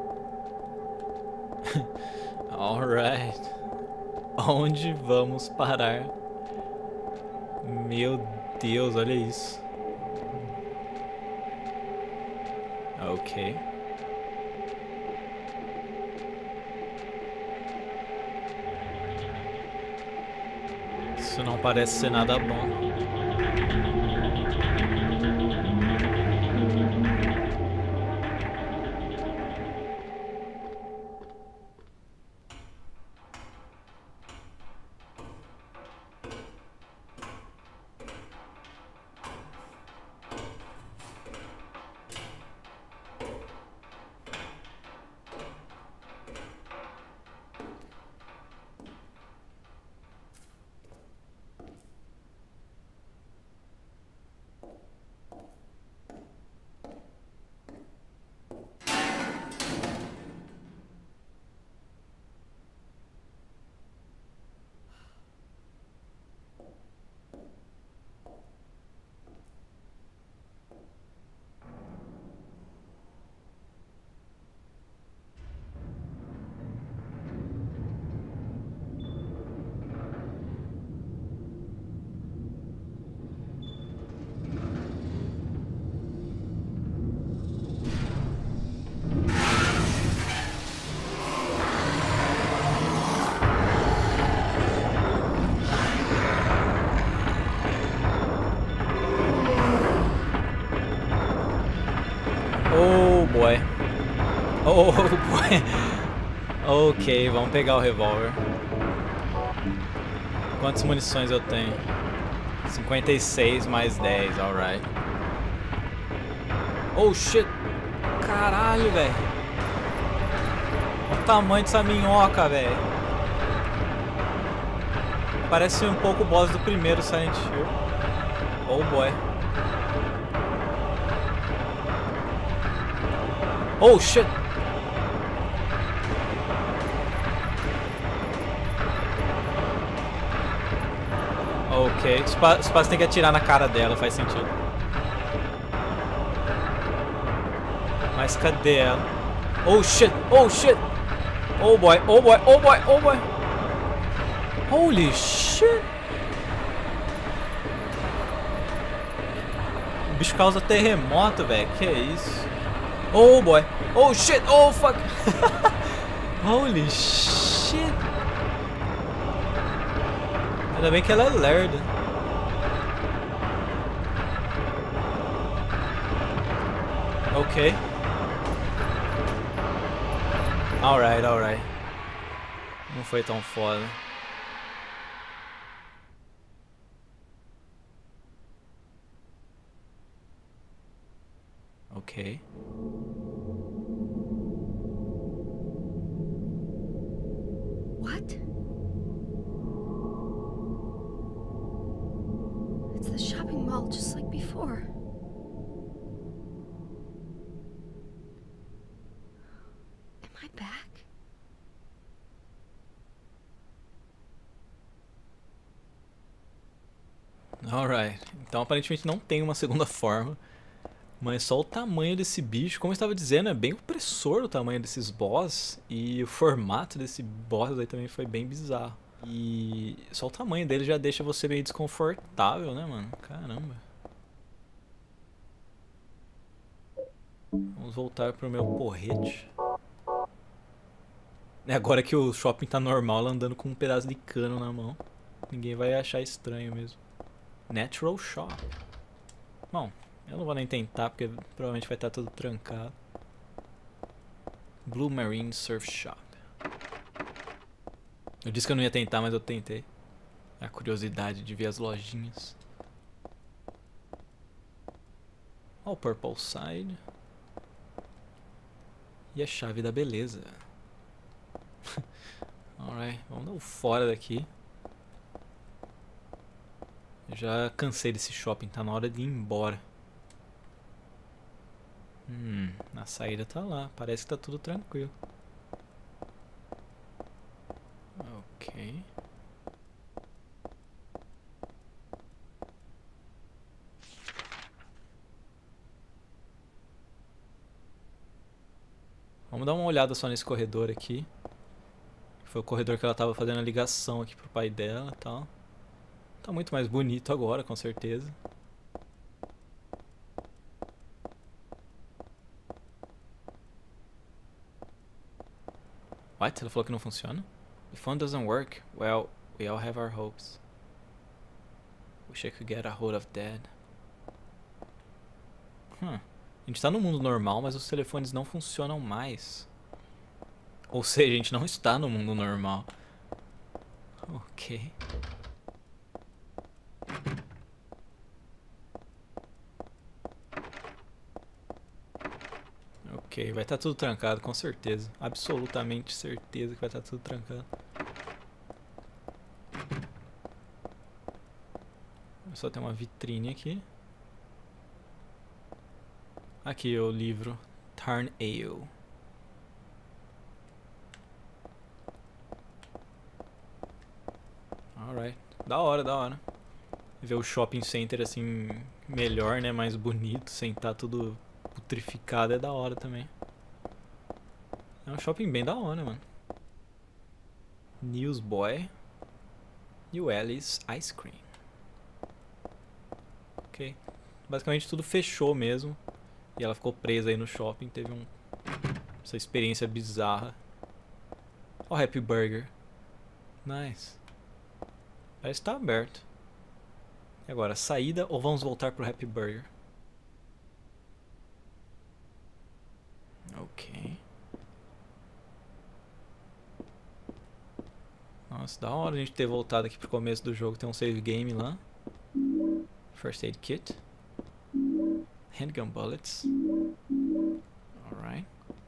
Alright. Onde vamos parar? Meu Deus, olha isso. Ok. Isso não parece ser nada bom. Oh, boy. Ok, vamos pegar o revólver. Quantas munições eu tenho? cinquenta e seis mais dez, alright. Oh shit! Caralho, velho! Olha o tamanho dessa minhoca, velho! Parece um pouco o boss do primeiro Silent Hill. Oh boy! Oh shit! Ok, os passos tem que atirar na cara dela, faz sentido. Mas cadê ela? Oh shit, oh shit! Oh boy, oh boy, oh boy, oh boy! Holy shit! O bicho causa terremoto, velho, que é isso? Oh boy, oh shit, oh fuck! Holy shit! Ainda bem que ela é lerda. Ok. Alright, alright. Não foi tão foda. Ok. What? It's the shopping mall just like before. Am I back? Alright. Então aparentemente não tem uma segunda forma. Mas só o tamanho desse bicho, como eu estava dizendo, é bem opressor o tamanho desses boss. E o formato desse boss aí também foi bem bizarro. E só o tamanho dele já deixa você meio desconfortável, né, mano? Caramba. Vamos voltar pro meu porrete. É agora que o shopping tá normal, ela andando com um pedaço de cano na mão. Ninguém vai achar estranho mesmo. Natural Shop. Bom, eu não vou nem tentar porque provavelmente vai estar tudo trancado. Blue Marine Surf Shop. Eu disse que eu não ia tentar, mas eu tentei. A curiosidade de ver as lojinhas. Ó o Purple Side. E a chave da beleza. Alright, vamos dar um fora daqui. Já cansei desse shopping, tá na hora de ir embora. Hum, a saída tá lá, parece que tá tudo tranquilo. Ok. Vamos dar uma olhada só nesse corredor aqui. Foi o corredor que ela tava fazendo a ligação aqui pro pai dela e tal. Tá muito mais bonito agora, com certeza. What? Ela falou que não funciona? The phone doesn't work. Well, we all have our hopes. Wish I could get a hold of Dad. Hum. A gente tá no mundo normal, mas os telefones não funcionam mais. Ou seja, a gente não está no mundo normal. Ok. Ok, vai estar tudo trancado, com certeza. Absolutamente certeza que vai estar tudo trancado. Só tem uma vitrine aqui. Aqui o livro Tarn Ale. Alright, da hora, da hora. Ver o shopping center assim melhor, né, mais bonito, sem estar tudo putrificado é da hora também. É um shopping bem da hora, mano. Newsboy e o Alice Ice Cream. Ok, basicamente tudo fechou mesmo. E ela ficou presa aí no shopping, teve um, essa experiência bizarra. Ó, oh, Happy Burger. Nice. Parece que tá aberto. E agora, saída ou vamos voltar pro Happy Burger? Ok. Nossa, da hora a gente ter voltado aqui pro começo do jogo. Tem um save game lá. First aid kit. Handgun bullets. Alright.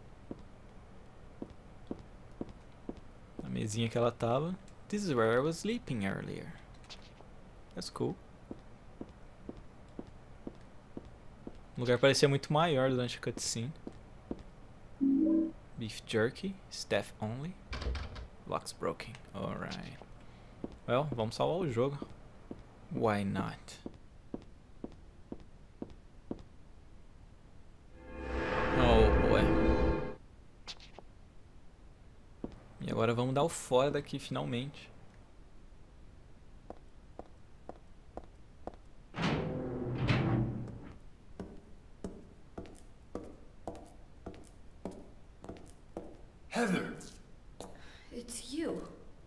A mesinha que ela tava. This is where I was sleeping earlier. That's cool. O lugar parecia muito maior durante a cutscene. Beef jerky. Staff only. Locks broken. Alright. Well, vamos salvar o jogo. Why not? Oh boy. E agora vamos dar o fora daqui finalmente. Heather! It's you.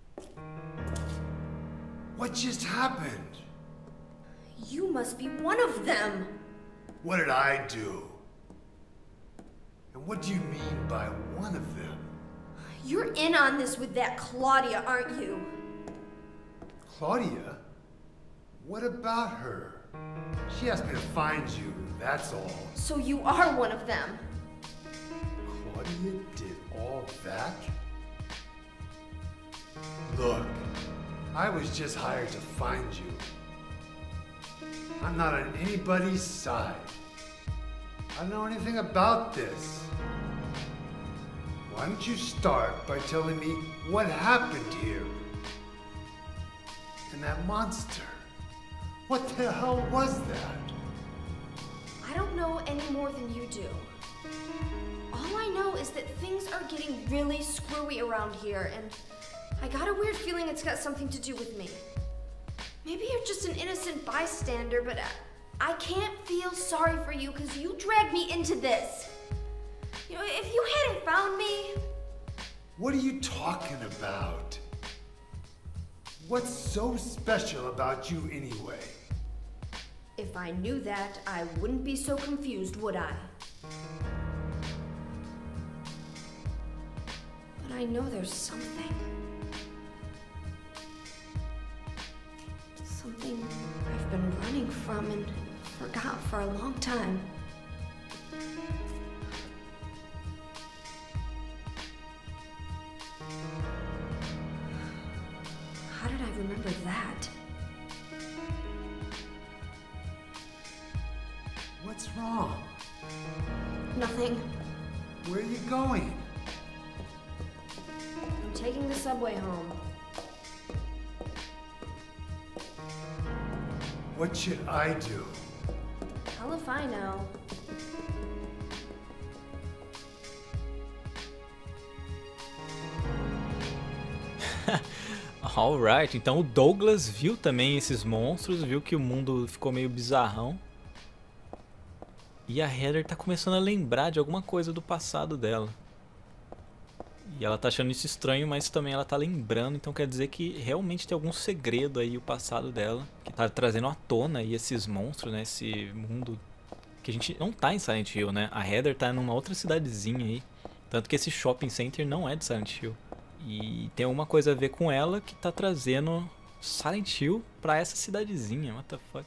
What just happened? You must be one of them. What did I do? And what do you mean by one of them? You're in on this with that Claudia, aren't you? Claudia? What about her? She asked me to find you, that's all. So you are one of them. Claudia did all that? Look, I was just hired to find you. I'm not on anybody's side. I don't know anything about this. Why don't you start by telling me what happened here? And that monster. What the hell was that? I don't know any more than you do. All I know is that things are getting really screwy around here, and I got a weird feeling it's got something to do with me. Maybe you're just an innocent bystander, but I, I can't feel sorry for you because you dragged me into this. You know, if you hadn't found me... What are you talking about? What's so special about you anyway? If I knew that, I wouldn't be so confused, would I? But I know there's something. Something I've been running from and forgot for a long time. How did I remember that? What's wrong? Nothing. Where are you going? I'm taking the subway home. What should I do? Hell if I know. Alright, então o Douglas viu também esses monstros, viu que o mundo ficou meio bizarrão. E a Heather tá começando a lembrar de alguma coisa do passado dela. E ela tá achando isso estranho, mas também ela tá lembrando, então quer dizer que realmente tem algum segredo aí o passado dela, que tá trazendo à tona aí esses monstros, né, esse mundo que a gente não tá em Silent Hill, né? A Heather tá numa outra cidadezinha aí, tanto que esse shopping center não é de Silent Hill. E tem alguma coisa a ver com ela que tá trazendo Silent Hill pra essa cidadezinha, what the fuck?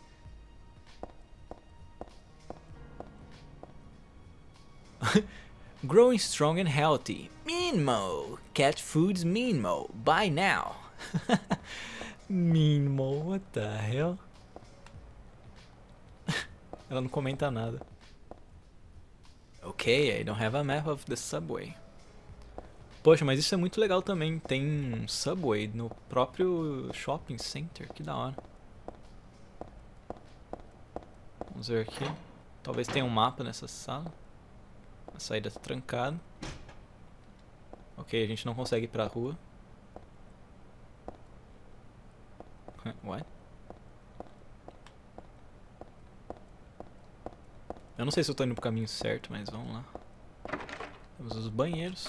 Growing strong and healthy. Minmo. Cat foods Minmo. Buy now. Minmo, what the hell? Ela não comenta nada. Okay, I don't have a map of the subway. Poxa, mas isso é muito legal também. Tem subway no próprio shopping center. Que da hora. Vamos ver aqui. Talvez tenha um mapa nessa sala. A saída tá trancada. Ok, a gente não consegue ir pra rua. What? Eu não sei se eu tô indo pro caminho certo, mas vamos lá. Temos os banheiros.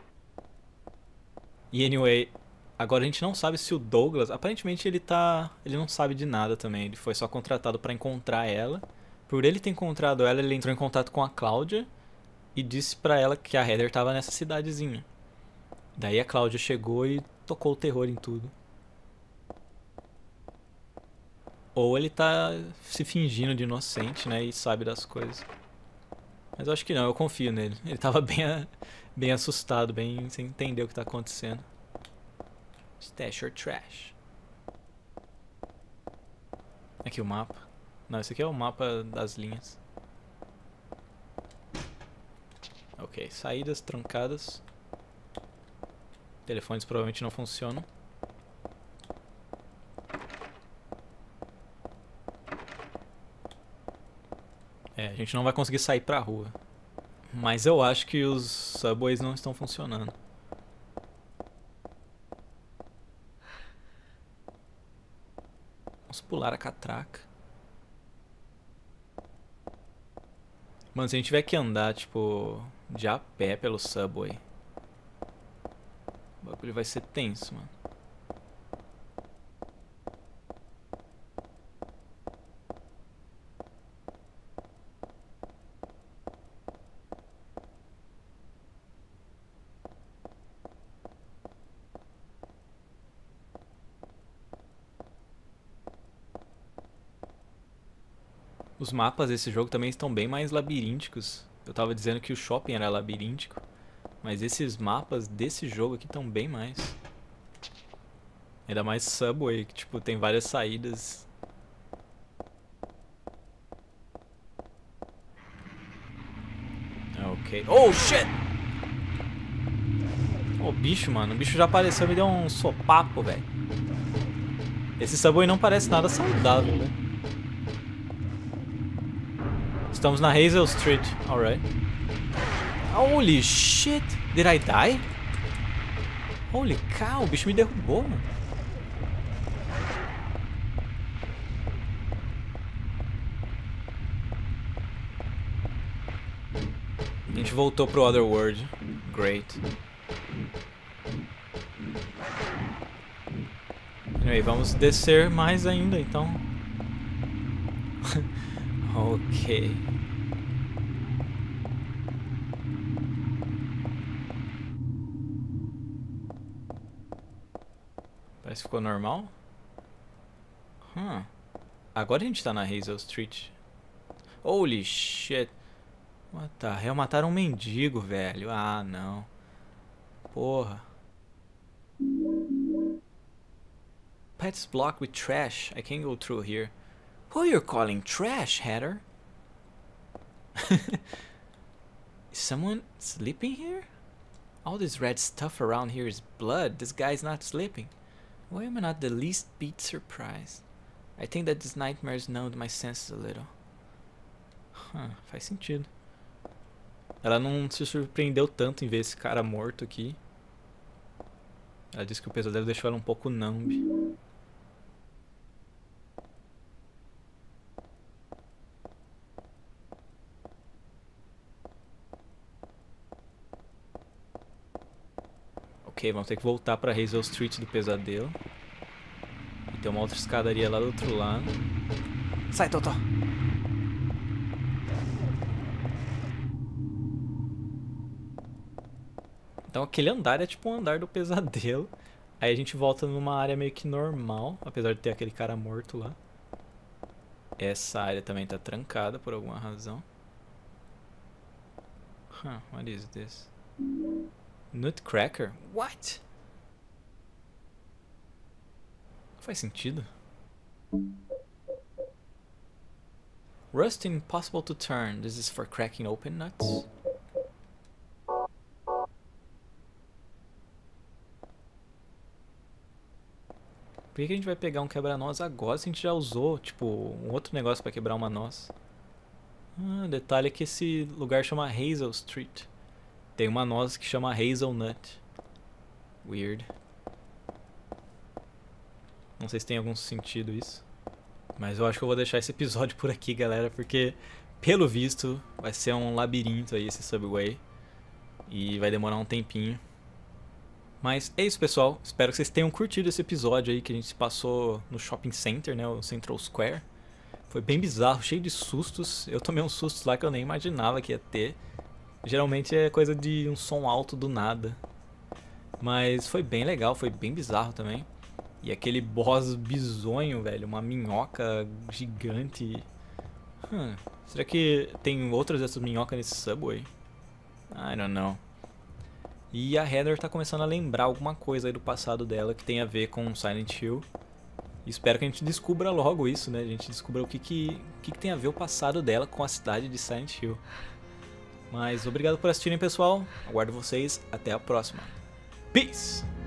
E anyway, agora a gente não sabe se o Douglas... Aparentemente ele tá... Ele não sabe de nada também. Ele foi só contratado pra encontrar ela. Por ele ter encontrado ela, ele entrou em contato com a Cláudia e disse pra ela que a Heather tava nessa cidadezinha. Daí a Cláudia chegou e tocou o terror em tudo. Ou ele tá se fingindo de inocente, né, e sabe das coisas. Mas eu acho que não, eu confio nele. Ele tava bem, bem assustado, bem sem entender o que tá acontecendo. Stash or trash. Aqui o mapa. Não, esse aqui é o mapa das linhas. Ok, saídas trancadas. Telefones provavelmente não funcionam. É, a gente não vai conseguir sair pra rua. Mas eu acho que os subways não estão funcionando. Vamos pular a catraca. Mano, se a gente tiver que andar, tipo, de a pé pelo subway, o bagulho vai ser tenso, mano. Os mapas desse jogo também estão bem mais labirínticos. Eu tava dizendo que o shopping era labiríntico, mas esses mapas desse jogo aqui estão bem mais. Ainda mais Subway, que tipo, tem várias saídas. Ok. Oh, shit! Oh, bicho, mano. O bicho já apareceu e me deu um sopapo, velho. Esse Subway não parece nada saudável, velho. Estamos na Hazel Street, alright. Holy shit! Did I die? Holy cow, o bicho me derrubou, mano. A gente voltou pro Otherworld. Great. Anyway, vamos descer mais ainda, então. Ok. Parece que ficou normal. Huh. Agora a gente tá na Hazel Street. Holy shit. What the hell? Mataram um mendigo, velho. Ah, não. Porra. Pets blocked with trash. I can't go through here. Who you're calling trash, Hatter? Is someone sleeping here? All this red stuff around here is blood. This guy's not sleeping. Why am I not the least bit surprised? I think that these nightmares numbed my senses a little. Huh, faz sentido. Ela não se surpreendeu tanto em ver esse cara morto aqui. Ela disse que o pesadelo deixou ela um pouco numb. Ok, vamos ter que voltar pra Hazel Street do pesadelo. E tem uma outra escadaria lá do outro lado. Sai, Totó! Então aquele andar é tipo um andar do pesadelo. Aí a gente volta numa área meio que normal, apesar de ter aquele cara morto lá. Essa área também tá trancada por alguma razão. Huh, what is this? Nutcracker? What? Faz sentido. Rust impossible to turn. This is for cracking open nuts. Por que que a gente vai pegar um quebra-noz agora se a gente já usou, tipo, um outro negócio pra quebrar uma noz? Ah, detalhe é que esse lugar chama Hazel Street. Tem uma noz que chama Hazelnut. Weird. Não sei se tem algum sentido isso. Mas eu acho que eu vou deixar esse episódio por aqui, galera, porque, pelo visto, vai ser um labirinto aí esse Subway. E vai demorar um tempinho. Mas é isso, pessoal. Espero que vocês tenham curtido esse episódio aí que a gente passou no Shopping Center, né? O Central Square. Foi bem bizarro, cheio de sustos. Eu tomei uns sustos lá que eu nem imaginava que ia ter. Geralmente é coisa de um som alto do nada. Mas foi bem legal, foi bem bizarro também. E aquele boss bizonho, velho, uma minhoca gigante. Hum, será que tem outras dessas minhocas nesse Subway? I don't know. E a Heather tá começando a lembrar alguma coisa aí do passado dela que tem a ver com Silent Hill. E espero que a gente descubra logo isso, né? A gente descubra o que que, o que que tem a ver o passado dela com a cidade de Silent Hill. Mas obrigado por assistirem, pessoal. Aguardo vocês. Até a próxima. Peace!